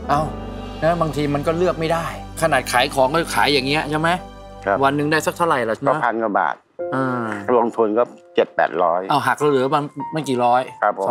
เอ้านะบางทีมันก็เลือกไม่ได้ขนาดขายของก็ขายอย่างเงี้ยใช่ไหมครับวันหนึ่งได้สักเท่าไหร่ล่ะก็1,000 กว่าบาทลงทุนก็700-800 เอาหักเหลือมันไม่กี่ร้อยครับผม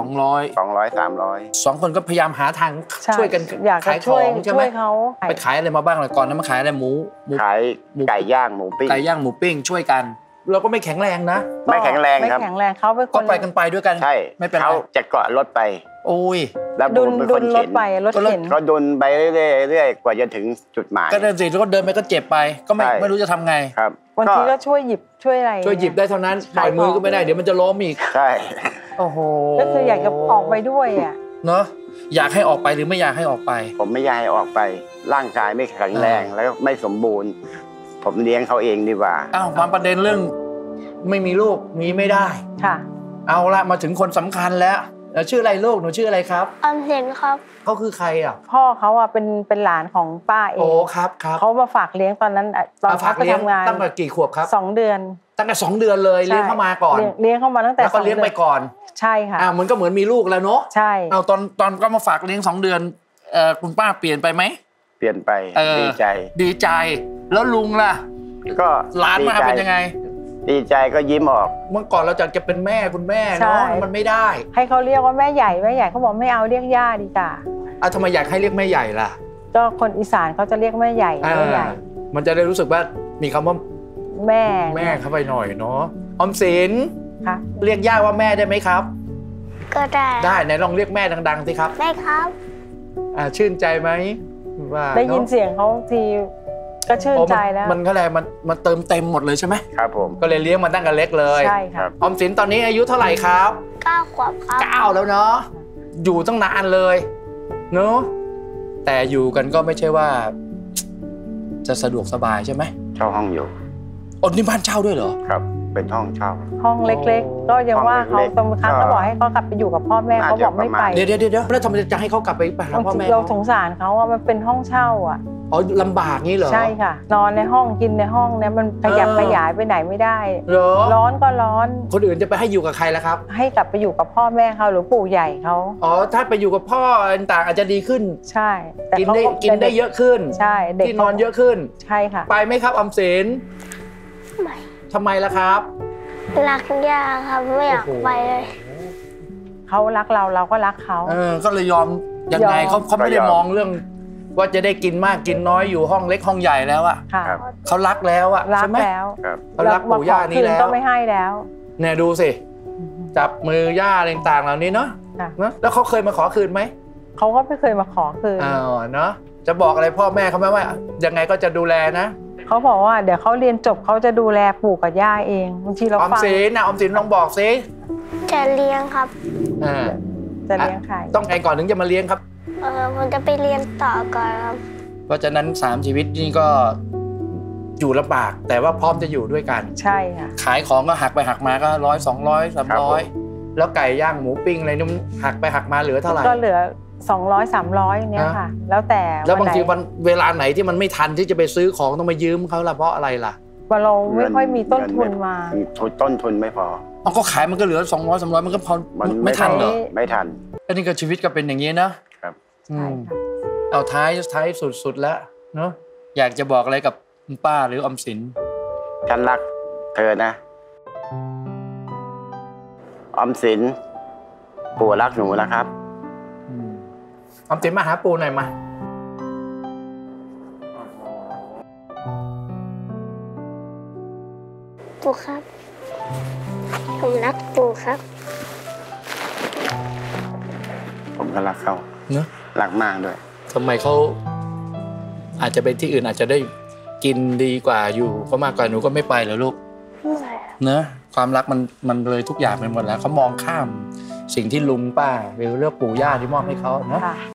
200-300 2คนก็พยายามหาทางช่วยกันขายของใช่ไหมเขาไปขายอะไรมาบ้างล่ะก่อนนั้นมาขายอะไรหมูขายไก่ย่างหมูปิ้งช่วยกันเราก็ไม่แข็งแรงนะไม่แข็งแรงครับไม่แข็งแรงเขาเป็นคนก็ไปกันไปด้วยกันใช่ไม่เป็นไรเขาจะเกาะรถไปโอ้ยแล้วดุนรถไปรถเข็นก็ดุนไปเรื่อยๆกว่าจะถึงจุดหมายก็เดินสิแล้วก็เดินไปก็เจ็บไปก็ไม่รู้จะทำไงครับบางทีก็ช่วยหยิบช่วยอะไรช่วยหยิบได้เท่านั้นปล่อยมือก็ไม่ได้เดี๋ยวมันจะล้มอีกใช่โอ้โหก็คืออยากจะออกไปด้วยอ่ะเนาะอยากให้ออกไปหรือไม่อยากให้ออกไปผมไม่อยากให้ออกไปร่างกายไม่แข็งแรงแล้วไม่สมบูรณ์ผมเลี้ยงเขาเองดีกว่าอ้าวมาประเด็นเรื่องไม่มีลูกมีไม่ได้ค่ะเอาละมาถึงคนสำคัญแล้วชื่ออะไรลูกหนูชื่ออะไรครับออมสินครับเขาคือใครอ่ะพ่อเขาอ่ะเป็นหลานของป้าเองโอ้ครับเขามาฝากเลี้ยงตอนนั้นตอนฝากเลี้ยงตั้งแต่กี่ขวบครับ 2 เดือนตั้งแต่2 เดือนเลยเลี้ยงเข้ามาก่อนเลี้ยงเข้ามาตั้งแต่แล้วก็เลี้ยงไปก่อนใช่ค่ะมันก็เหมือนมีลูกแล้วเนาะใช่เอาตอนก็มาฝากเลี้ยง2 เดือนคุณป้าเปลี่ยนไปไหมเปลี่ยนไปดีใจแล้วลุงล่ะก็หลานมาเป็นยังไงดีใจก็ยิ้มออกเมื่อก่อนเราจะเป็นแม่คุณแม่เนาะมันไม่ได้ให้เขาเรียกว่าแม่ใหญ่เขาบอกไม่เอาเรียกย่าดีกว่าทำไมอยากให้เรียกแม่ใหญ่ล่ะก็คนอีสานเขาจะเรียกแม่ใหญ่มันจะได้รู้สึกว่ามีคำว่าแม่เข้าไปหน่อยเนาะออมสินเรียกย่าว่าแม่ได้ไหมครับก็ได้ไหนลองเรียกแม่ดังๆสิครับได้ครับชื่นใจไหมว่าได้ยินเสียงเขาทีก็ชื่นใจแล้วมันก็เลยมันเติมเต็มหมดเลยใช่ไหมครับผมก็เลยเลี้ยงมาตั้งแต่เล็กเลยใช่ครับออมสินตอนนี้อายุเท่าไหร่ครับ 9 ขวบครับ 9แล้วเนาะอยู่ตั้งนานเลยเนาะแต่อยู่กันก็ไม่ใช่ว่าจะสะดวกสบายใช่ไหมเช่าห้องอยู่นี่บ้านเช่าด้วยเหรอครับเป็นห้องเช่าห้องเล็กๆก็ยังว่าเขาบางครั้งก็บอกให้เขากลับไปอยู่กับพ่อแม่เขาบอกไม่ไปเดี๋ยวแล้วทำไมจะให้เขากลับไปหาพ่อแม่เราสงสารเขาว่ามันเป็นห้องเช่าอ่ะลำบากงี้เหรอใช่ค่ะนอนในห้องกินในห้องเนี่ยมันขยับขยายไปไหนไม่ได้ร้อนก็ร้อนคนอื่นจะไปให้อยู่กับใครล่ะครับให้กลับไปอยู่กับพ่อแม่เขาหรือปู่ใหญ่เขาถ้าไปอยู่กับพ่อต่างอาจจะดีขึ้นใช่กินได้เยอะขึ้นใช่ที่นอนเยอะขึ้นใช่ค่ะไปไหมครับออมสินไม่ทำไมล่ะครับรักย่าครับไม่อยากไปเลยเขารักเราก็รักเขาก็เลยยอมยังไงเขาไม่ได้มองเรื่องว่าจะได้กินมากกินน้อยอยู่ห้องเล็กห้องใหญ่แล้วอะเขารักแล้วอะใช่ไหมเขารักปู่ย่านี้แล้วก็ไม่ให้แล้วเนี่ยดูสิจับมือย่าอะไรต่างๆเหล่านี้เนาะแล้วเขาเคยมาขอคืนไหมเขาก็ไม่เคยมาขอคืนเนาะจะบอกอะไรพ่อแม่เขาไหมว่ายังไงก็จะดูแลนะเขาบอกว่าเดี๋ยวเขาเรียนจบเขาจะดูแลปู่กับย่าเองบางทีเราฟังออมสินลองบอกสิจะเลี้ยงครับจะเลี้ยงใครต้องไงก่อนถึงจะมาเลี้ยงครับมันจะไปเรียนต่อก่อนครับเพราะฉะนั้น3 ชีวิตนี่ก็อยู่ลำบากแต่ว่าพร้อมจะอยู่ด้วยกันใช่ค่ะขายของก็หักไปหักมาก็100 200 300แล้วไก่ย่างหมูปิ้งอะไรนี่หักไปหักมาเหลือเท่าไหร่ก็เหลือ200 300เนี่ยค่ะแล้วแต่แล้วบางทีวันเวลาไหนที่มันไม่ทันที่จะไปซื้อของต้องมายืมเขาละเพราะอะไรล่ะว่าเราไม่ค่อยมีต้นทุนมาต้นทุนไม่พอก็ขายมันก็เหลือ200 300มันก็พอไม่ทันเหรอไม่ทันอันนี้ก็ชีวิตก็เป็นอย่างนี้นะครับเอาท้ายสุดแล้วเนาะอยากจะบอกอะไรกับคุณป้าหรือออมสินฉันรักเธอนะออมสินปู่รักหนูนะครับออมสินมาหาปู่หน่อยมาปู่ครับผมรักปู่ครับผมก็รักเขาเนอะรักมากด้วยทำไมเขาอาจจะไปที่อื่นอาจจะได้กินดีกว่าอยู่เขามากกว่าหนูก็ไม่ไปเหรอลูกเนอะความรักมันเลยทุกอย่างไปหมดแล้วเขามองข้ามสิ่งที่ลุงป้าหรือเรื่องปู่ย่าที่มอบให้เขาเนอะ